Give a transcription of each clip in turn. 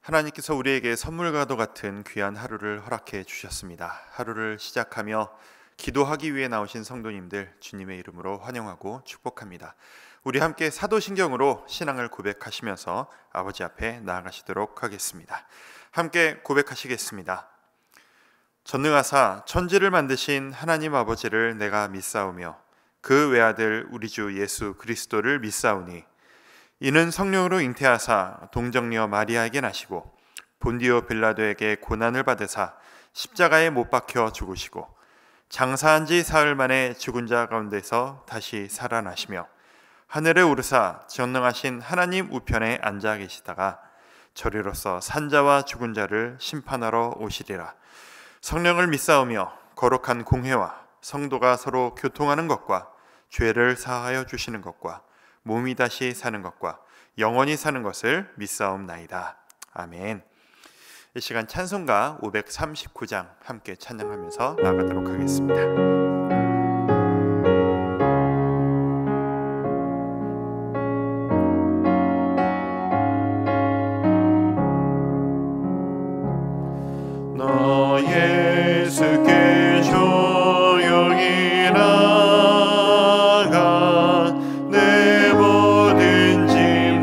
하나님께서 우리에게 선물과도 같은 귀한 하루를 허락해 주셨습니다. 하루를 시작하며 기도하기 위해 나오신 성도님들 주님의 이름으로 환영하고 축복합니다. 우리 함께 사도신경으로 신앙을 고백하시면서 아버지 앞에 나아가시도록 하겠습니다. 함께 고백하시겠습니다. 전능하사 천지를 만드신 하나님 아버지를 내가 믿사오며 그 외아들 우리 주 예수 그리스도를 믿사오니 이는 성령으로 잉태하사 동정녀 마리아에게 나시고 본디오 빌라도에게 고난을 받으사 십자가에 못 박혀 죽으시고 장사한 지 사흘 만에 죽은 자 가운데서 다시 살아나시며 하늘에 오르사 전능하신 하나님 우편에 앉아 계시다가 저리로서 산자와 죽은 자를 심판하러 오시리라. 성령을 믿사오며 거룩한 공회와 성도가 서로 교통하는 것과 죄를 사하여 주시는 것과 몸이 다시 사는 것과 영원히 사는 것을 믿사옵나이다. 아멘. 이 시간 찬송가 539장 함께 찬양하면서 나가도록 하겠습니다. 너 예수께 조용히 나가 내 모든 짐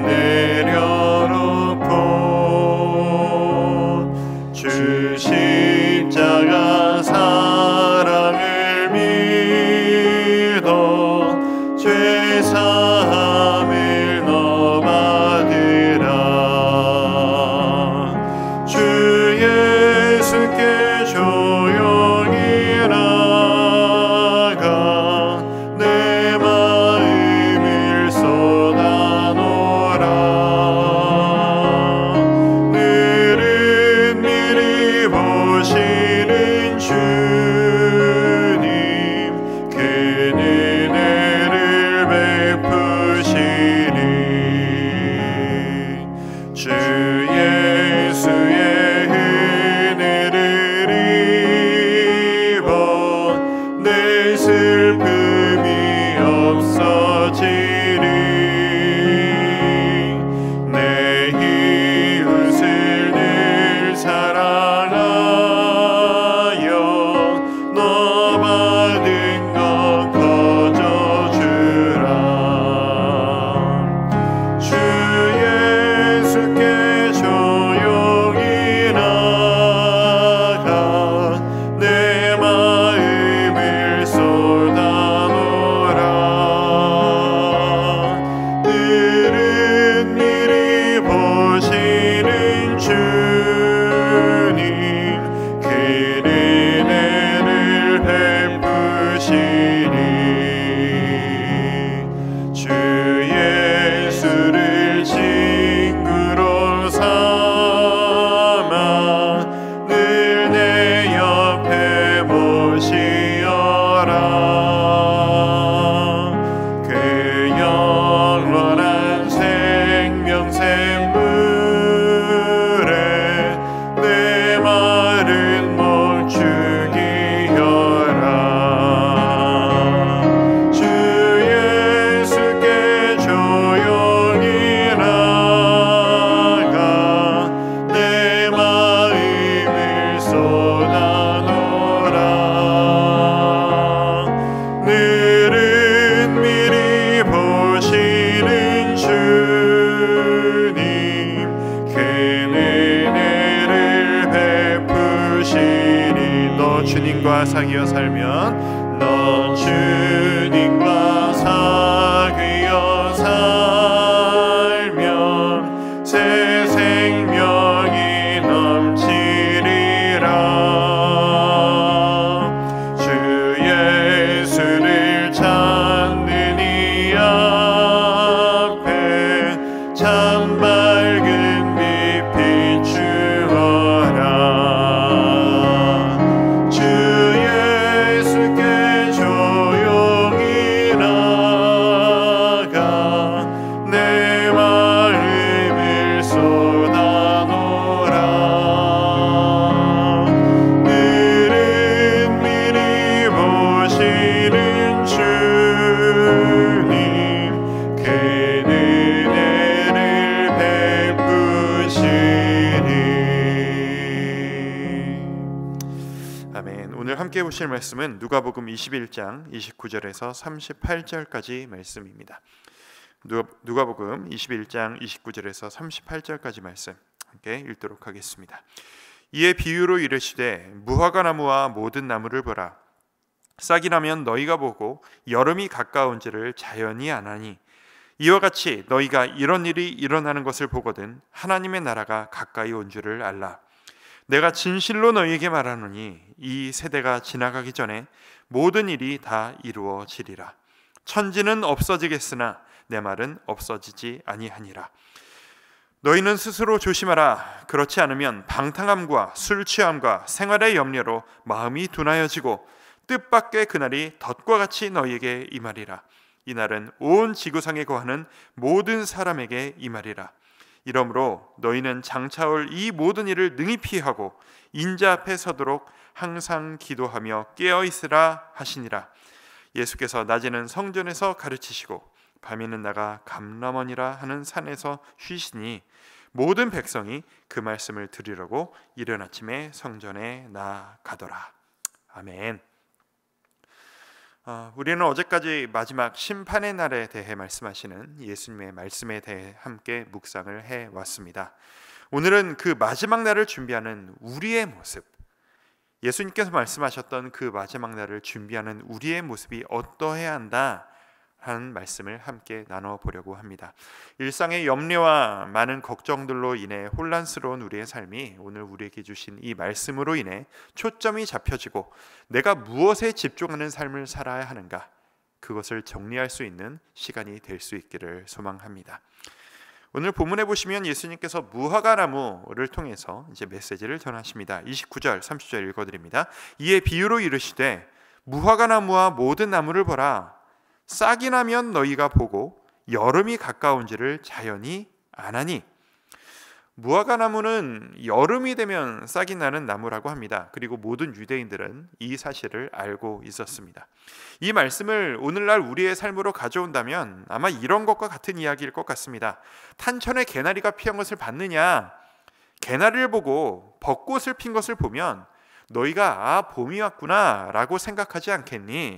내려놓고 주 십자가 사랑을 믿어 죄 사함을 너 받으라. 주 예수께 조용히 나가 내 마음을 쏟아놓으라. 늘은 미리 보시는 주님 그 은혜를 베푸시니 주 예수의 내 슬픔이 없어지리. 내 이웃을 늘 사랑하여 너 받은 것 거저주라. 주 예수께 조용히 나가 내 마음을 쏟아놓으라. 늘은 미리 보시는 주님 그 은혜를 베푸시니 주 예수를 친구로 삼아 늘 내 옆에 모시어라. 그 영원한 생명 샘물에 내 마른 목 죽이어라. 주 예수께 조용히 나가 내 마음을 쏟아놓으라. 늘은 미리 보시는 주님 그 은혜를 베푸시니 너 주님과 사귀어 살면 너 주님과 사귀어 살면 새 생명이 넘치리라. 주 예수를 찾는 이 앞에 참 밝은 빛 비추어라. 주 예수께 조용히 오늘 함께 보실 말씀은 누가복음 21장 29절에서 38절까지 말씀입니다. 누가복음 21장 29절에서 38절까지 말씀 함께 읽도록 하겠습니다. 이에 비유로 이르시되 무화과 나무와 모든 나무를 보라. 싹이 나면 너희가 보고 여름이 가까운지를 자연히 아나니 이와 같이 너희가 이런 일이 일어나는 것을 보거든 하나님의 나라가 가까이 온 줄을 알라. 내가 진실로 너희에게 말하노니 이 세대가 지나가기 전에 모든 일이 다 이루어지리라. 천지는 없어지겠으나 내 말은 없어지지 아니하니라. 너희는 스스로 조심하라. 그렇지 않으면 방탕함과 술 취함과 생활의 염려로 마음이 둔하여지고 뜻밖의 그날이 덫과 같이 너희에게 임하리라. 이날은 온 지구상에 거하는 모든 사람에게 임하리라. 이러므로 너희는 장차올 이 모든 일을 능히 피하고 인자 앞에 서도록 항상 기도하며 깨어있으라 하시니라. 예수께서 낮에는 성전에서 가르치시고 밤에는 나가 감람원이라 하는 산에서 쉬시니 모든 백성이 그 말씀을 들으려고 이른 아침에 성전에 나가더라. 아멘. 우리는 어제까지 마지막 심판의 날에 대해 말씀하시는 예수님의 말씀에 대해 함께 묵상을 해왔습니다. 오늘은 그 마지막 날을 준비하는 우리의 모습, 예수님께서 말씀하셨던 그 마지막 날을 준비하는 우리의 모습이 어떠해야 한다 하는 말씀을 함께 나눠보려고 합니다. 일상의 염려와 많은 걱정들로 인해 혼란스러운 우리의 삶이 오늘 우리에게 주신 이 말씀으로 인해 초점이 잡혀지고 내가 무엇에 집중하는 삶을 살아야 하는가, 그것을 정리할 수 있는 시간이 될 수 있기를 소망합니다. 오늘 본문에 보시면 예수님께서 무화과 나무를 통해서 이제 메시지를 전하십니다. 29절 30절 읽어드립니다. 이에 비유로 이르시되 무화과 나무와 모든 나무를 보라. 싹이 나면 너희가 보고 여름이 가까운지를 자연히 아나니. 무화과 나무는 여름이 되면 싹이 나는 나무라고 합니다. 그리고 모든 유대인들은 이 사실을 알고 있었습니다. 이 말씀을 오늘날 우리의 삶으로 가져온다면 아마 이런 것과 같은 이야기일 것 같습니다. 탄천에 개나리가 피한 것을 봤느냐? 개나리를 보고 벚꽃을 핀 것을 보면 너희가 봄이 왔구나 라고 생각하지 않겠니?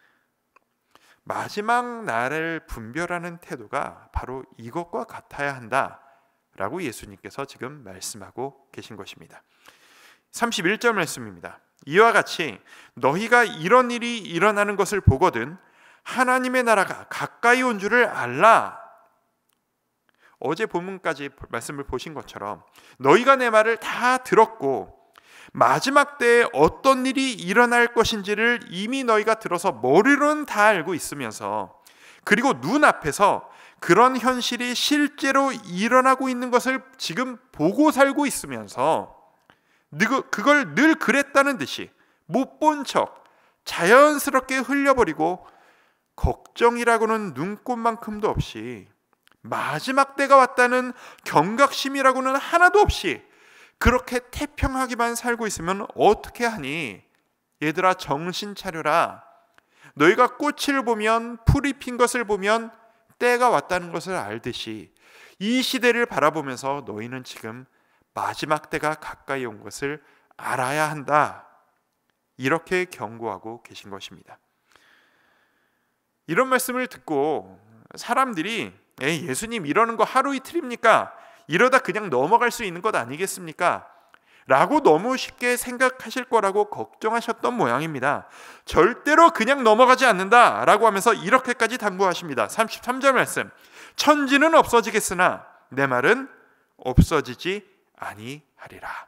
마지막 날을 분별하는 태도가 바로 이것과 같아야 한다라고 예수님께서 지금 말씀하고 계신 것입니다. 31절 말씀입니다. 이와 같이 너희가 이런 일이 일어나는 것을 보거든 하나님의 나라가 가까이 온 줄을 알라. 어제 본문까지 말씀을 보신 것처럼 너희가 내 말을 다 들었고 마지막 때에 어떤 일이 일어날 것인지를 이미 너희가 들어서 머리로는 다 알고 있으면서, 그리고 눈앞에서 그런 현실이 실제로 일어나고 있는 것을 지금 보고 살고 있으면서 그걸 늘 그랬다는 듯이 못 본 척 자연스럽게 흘려버리고 걱정이라고는 눈꼽만큼도 없이 마지막 때가 왔다는 경각심이라고는 하나도 없이 그렇게 태평하게만 살고 있으면 어떻게 하니? 얘들아 정신 차려라. 너희가 꽃을 보면, 풀이 핀 것을 보면 때가 왔다는 것을 알듯이 이 시대를 바라보면서 너희는 지금 마지막 때가 가까이 온 것을 알아야 한다. 이렇게 경고하고 계신 것입니다. 이런 말씀을 듣고 사람들이 예수님 이러는 거 하루 이틀입니까? 이러다 그냥 넘어갈 수 있는 것 아니겠습니까? 라고 너무 쉽게 생각하실 거라고 걱정하셨던 모양입니다. 절대로 그냥 넘어가지 않는다 라고 하면서 이렇게까지 당부하십니다. 33절 말씀. 천지는 없어지겠으나 내 말은 없어지지 아니하리라.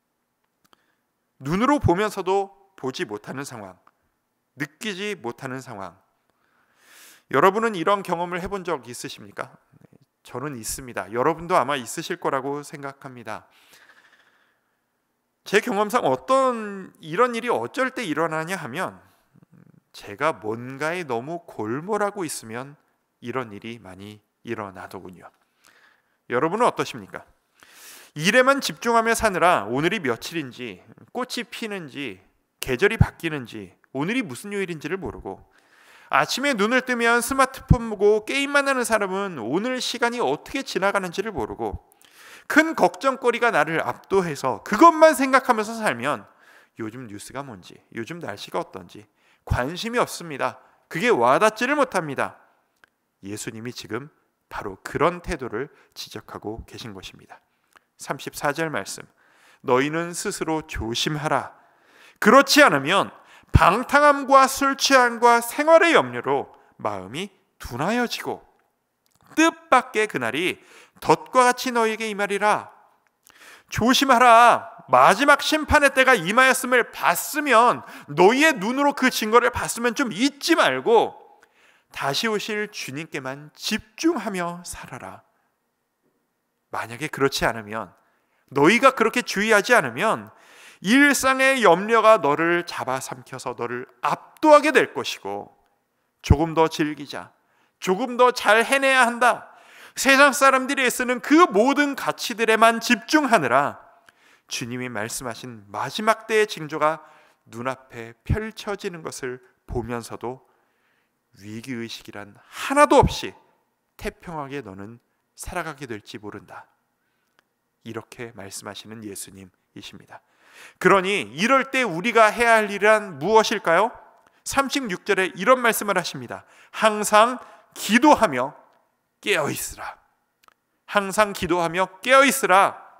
눈으로 보면서도 보지 못하는 상황, 느끼지 못하는 상황. 여러분은 이런 경험을 해본 적 있으십니까? 저는 있습니다. 여러분도 아마 있으실 거라고 생각합니다. 제 경험상 이런 일이 어쩔 때 일어나냐 하면 제가 뭔가에 너무 골몰하고 있으면 이런 일이 많이 일어나더군요. 여러분은 어떠십니까? 일에만 집중하며 사느라 오늘이 며칠인지, 꽃이 피는지, 계절이 바뀌는지, 오늘이 무슨 요일인지를 모르고 아침에 눈을 뜨면 스마트폰 보고 게임만 하는 사람은 오늘 시간이 어떻게 지나가는지를 모르고 큰 걱정거리가 나를 압도해서 그것만 생각하면서 살면 요즘 뉴스가 뭔지, 요즘 날씨가 어떤지 관심이 없습니다. 그게 와닿지를 못합니다. 예수님이 지금 바로 그런 태도를 지적하고 계신 것입니다. 34절 말씀, 너희는 스스로 조심하라. 그렇지 않으면 방탕함과 술 취함과 생활의 염려로 마음이 둔하여지고 뜻밖의 그날이 덫과 같이 너희에게 임하리라. 조심하라. 마지막 심판의 때가 임하였음을 봤으면, 너희의 눈으로 그 증거를 봤으면 좀 잊지 말고 다시 오실 주님께만 집중하며 살아라. 만약에 그렇지 않으면, 너희가 그렇게 주의하지 않으면 일상의 염려가 너를 잡아삼켜서 너를 압도하게 될 것이고, 조금 더 즐기자, 조금 더 잘 해내야 한다, 세상 사람들이 애쓰는 그 모든 가치들에만 집중하느라 주님이 말씀하신 마지막 때의 징조가 눈앞에 펼쳐지는 것을 보면서도 위기의식이란 하나도 없이 태평하게 너는 살아가게 될지 모른다. 이렇게 말씀하시는 예수님이십니다. 그러니 이럴 때 우리가 해야 할 일은 무엇일까요? 36절에 이런 말씀을 하십니다. 항상 기도하며 깨어있으라. 항상 기도하며 깨어있으라.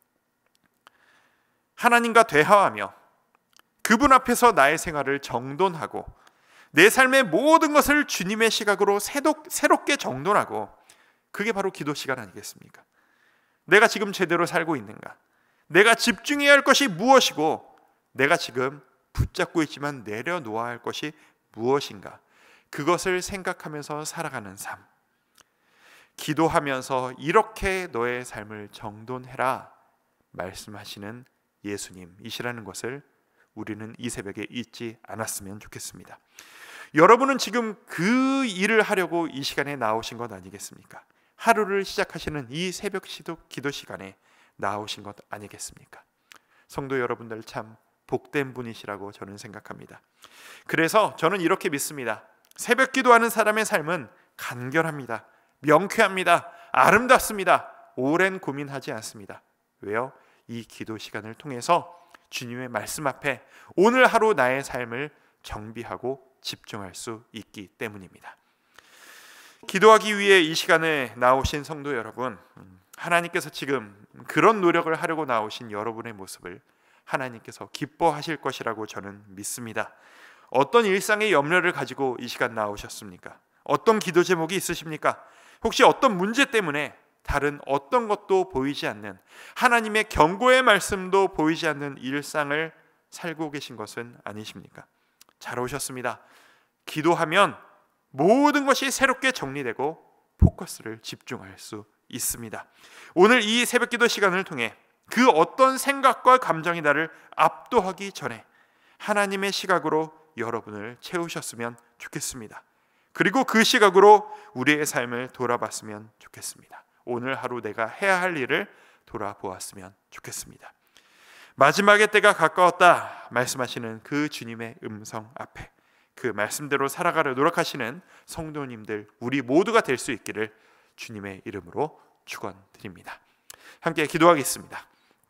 하나님과 대화하며 그분 앞에서 나의 생활을 정돈하고 내 삶의 모든 것을 주님의 시각으로 새롭게 정돈하고, 그게 바로 기도 시간 아니겠습니까? 내가 지금 제대로 살고 있는가? 내가 집중해야 할 것이 무엇이고 내가 지금 붙잡고 있지만 내려놓아야 할 것이 무엇인가? 그것을 생각하면서 살아가는 삶. 기도하면서 이렇게 너의 삶을 정돈해라 말씀하시는 예수님이시라는 것을 우리는 이 새벽에 잊지 않았으면 좋겠습니다. 여러분은 지금 그 일을 하려고 이 시간에 나오신 것 아니겠습니까? 하루를 시작하시는 이 새벽 기도 시간에 나오신 것 아니겠습니까? 성도 여러분들 참 복된 분이시라고 저는 생각합니다. 그래서 저는 이렇게 믿습니다. 새벽 기도하는 사람의 삶은 간결합니다. 명쾌합니다. 아름답습니다. 오랜 고민하지 않습니다. 왜요? 이 기도 시간을 통해서 주님의 말씀 앞에 오늘 하루 나의 삶을 정비하고 집중할 수 있기 때문입니다. 기도하기 위해 이 시간에 나오신 성도 여러분, 하나님께서 지금 그런 노력을 하려고 나오신 여러분의 모습을 하나님께서 기뻐하실 것이라고 저는 믿습니다. 어떤 일상의 염려를 가지고 이 시간 나오셨습니까? 어떤 기도 제목이 있으십니까? 혹시 어떤 문제 때문에 다른 어떤 것도 보이지 않는, 하나님의 경고의 말씀도 보이지 않는 일상을 살고 계신 것은 아니십니까? 잘 오셨습니다. 기도하면 모든 것이 새롭게 정리되고 포커스를 집중할 수 있습니다. 오늘 이 새벽기도 시간을 통해 그 어떤 생각과 감정이 나를 압도하기 전에 하나님의 시각으로 여러분을 채우셨으면 좋겠습니다. 그리고 그 시각으로 우리의 삶을 돌아봤으면 좋겠습니다. 오늘 하루 내가 해야 할 일을 돌아보았으면 좋겠습니다. 마지막의 때가 가까웠다 말씀하시는 그 주님의 음성 앞에 그 말씀대로 살아가려 노력하시는 성도님들 우리 모두가 될 수 있기를 주님의 이름으로 축원드립니다. 함께 기도하겠습니다.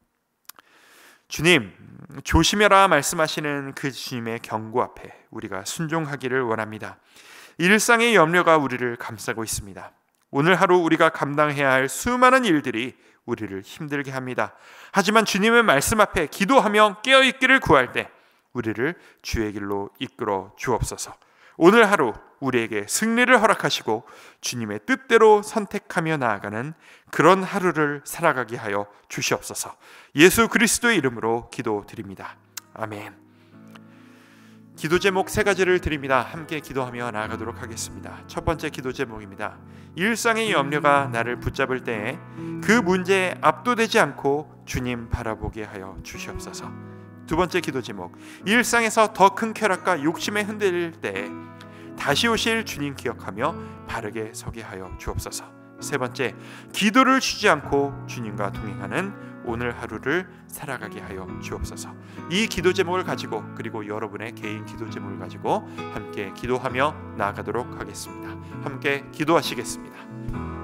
주님, 조심해라 말씀하시는 그 주님의 경고 앞에 우리가 순종하기를 원합니다. 일상의 염려가 우리를 감싸고 있습니다. 오늘 하루 우리가 감당해야 할 수많은 일들이 우리를 힘들게 합니다. 하지만 주님의 말씀 앞에 기도하며 깨어있기를 구할 때 우리를 주의 길로 이끌어 주옵소서. 오늘 하루 우리에게 승리를 허락하시고 주님의 뜻대로 선택하며 나아가는 그런 하루를 살아가게 하여 주시옵소서. 예수 그리스도의 이름으로 기도드립니다. 아멘. 기도 제목 3가지를 드립니다. 함께 기도하며 나아가도록 하겠습니다. 첫 번째 기도 제목입니다. 일상의 염려가 나를 붙잡을 때에 그 문제에 압도되지 않고 주님 바라보게 하여 주시옵소서. 두 번째 기도 제목, 일상에서 더 큰 쾌락과 욕심에 흔들릴 때에 다시 오실 주님 기억하며 바르게 서게 하여 주옵소서. 세 번째, 기도를 쉬지 않고 주님과 동행하는 오늘 하루를 살아가게 하여 주옵소서. 이 기도 제목을 가지고 그리고 여러분의 개인 기도 제목을 가지고 함께 기도하며 나아가도록 하겠습니다. 함께 기도하시겠습니다.